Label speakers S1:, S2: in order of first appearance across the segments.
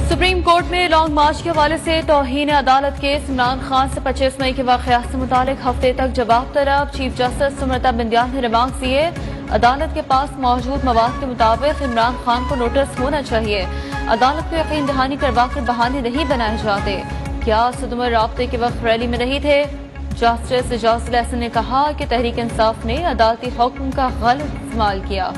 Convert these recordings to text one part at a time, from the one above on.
S1: Supreme court में long मार्च के हवाले से तौहीन अदालत केस इमरान खान से 25 मई के वाक़यात से मुतालिक हफ्ते तक जवाब तलब। चीफ जस्टिस सुमृता बिंदियाल ने रिमार्क दिए। अदालत के पास मौजूद मवाद के मुताबिक इमरान खान को नोटिस होना चाहिए। अदालत को यकीन दहानी करवाकर बहाने नहीं बनाए जाते। क्या सदुमर राब्ते के वक्त रैली में नहीं थे? जस्टिस एजाज लहसन ने कहा कि तहरीक इंसाफ ने अदालती हुक्म का गलत इस्तेमाल किया।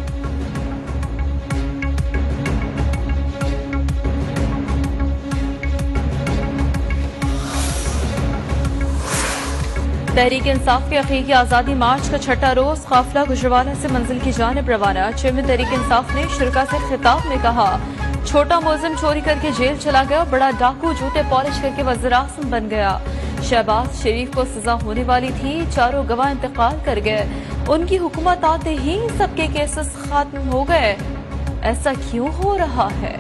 S1: तहरीक इंसाफ के हकीकी आज़ादी मार्च का छठा रोज काफिला गुजरावाला से मंजिल की जानिब रवाना। चेयरमैन तहरीक इंसाफ ने शुरका से खिताब में कहा, छोटा मुलजिम चोरी करके जेल चला गया, बड़ा डाकू जूते पॉलिश करके वज़ीर-ए-आज़म बन गया। शहबाज शरीफ को सजा होने वाली थी, चारों गवाह इंतकाल कर गए। उनकी हुकूमत आते ही सबके केसेस खत्म हो गए। ऐसा क्यों हो रहा है?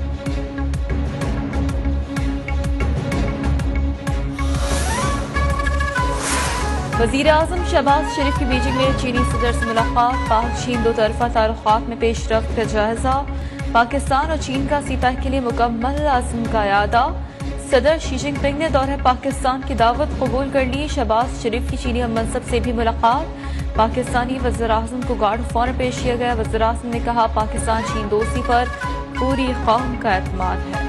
S1: वज़ीर-ए-आज़म शहबाज शरीफ की बीजिंग में चीनी सदर से मुलाकात। पाक चीन दो तरफा ताल्लुकात में पेशरफ्त का जायजा। पाकिस्तान और चीन का सीता के लिए मुकम्मल आज़म का यादा। सदर शी जिनपिंग ने दौरे पाकिस्तान की दावत कबूल कर ली। शहबाज शरीफ की चीनी मनसब से भी मुलाकात। पाकिस्तानी वज़ीर-ए-आज़म को गार्ड ऑफ ऑनर पेश किया गया। वज़ीर-ए-आज़म ने कहा, पाकिस्तान चीन दोस्ती पर पूरी कौम का एतमाद है।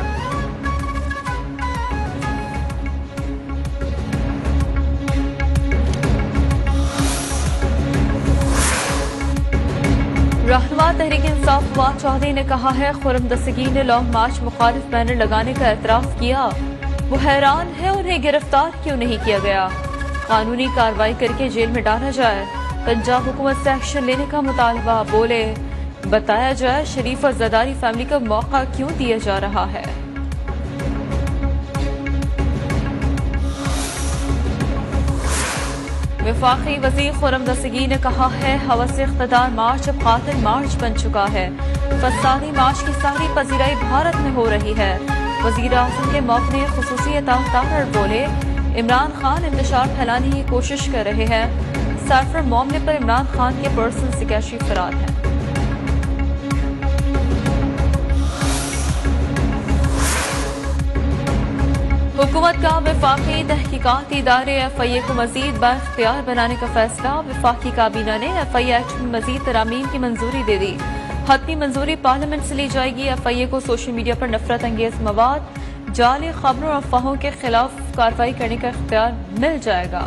S1: रहनुमा तहरीक इंसाफ फवाद चौधरी ने कहा है, खुर्रम दस्तगीर ने लॉन्ग मार्च मुखालिफ बैनर लगाने का एतराफ किया। वो हैरान है उन्हें गिरफ्तार क्यों नहीं किया गया। कानूनी कार्रवाई करके जेल में डाला जाए। पंजाब हुकूमत से एक्शन लेने का मुतालबा। बोले, बताया जाए शरीफ और जरदारी फैमिली को मौका क्यों दिया जा रहा है। वफाकी वज़ीर खुर्रम दस्तगीर ने कहा है, हवस इख्तिदार मार्च अब कातिल मार्च बन चुका है। फसादी मार्च की सारी पजीराई भारत में हो रही है। वज़ीर-ए-आज़म के मौक़िफ़ ने खुसूसी अतार बोले, इमरान खान इंतशार फैलाने की कोशिश कर रहे हैं। साइफर मामले पर इमरान खान के पर्सनल सेक्रेटरी फरार हैं। हुकूमत का वफाकी तहकीकाती इदारे FIA को मजीद बाइख्तियार बनाने का फैसला। वफाकी काबीना ने FIA एक्ट में मजीद तरामीम की मंजूरी दे दी। हतमी मंजूरी पार्लियामेंट से ली जाएगी। FIA को सोशल मीडिया पर नफरत अंगेज मवाद, जाली खबरों और अफवाहों के खिलाफ कार्रवाई करने का इख्तियार मिल जाएगा।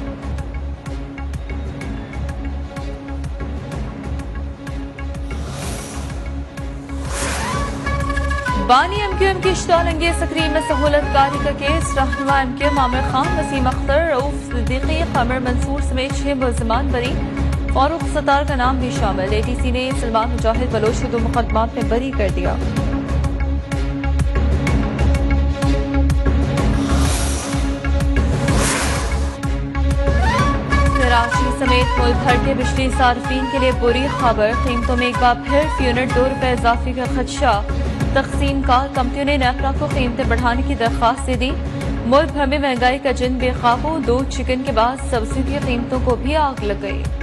S1: बानी MQM की इश्ताल अंगेज तकरीब में सहूलतकारी का केस। रहनुमा MQM आमिर खान, वसीम अख्तर, रऊफ सिद्दीकी, कमर मंसूर समेत 6 मुल्जिमान बरी। फारूक सत्तार का नाम भी शामिल। ATC ने सलमान मुजाहिद बलोच को 2 मुकदमात में बरी कर दिया। कराची समेत मुल्क भर के बिजली सार्फिन के लिए बुरी खबर। कीमतों में एक बार फिर यूनिट ₹2 इजाफे का खदशा। तकसीम कार कंपनियों ने नेपरा को कीमतें बढ़ाने की दरख्वास्त दे दी। मुल्क भर में महंगाई का जिन बेकाबू। दूध चिकन के बाद सब्जी की कीमतों को भी आग लग गई।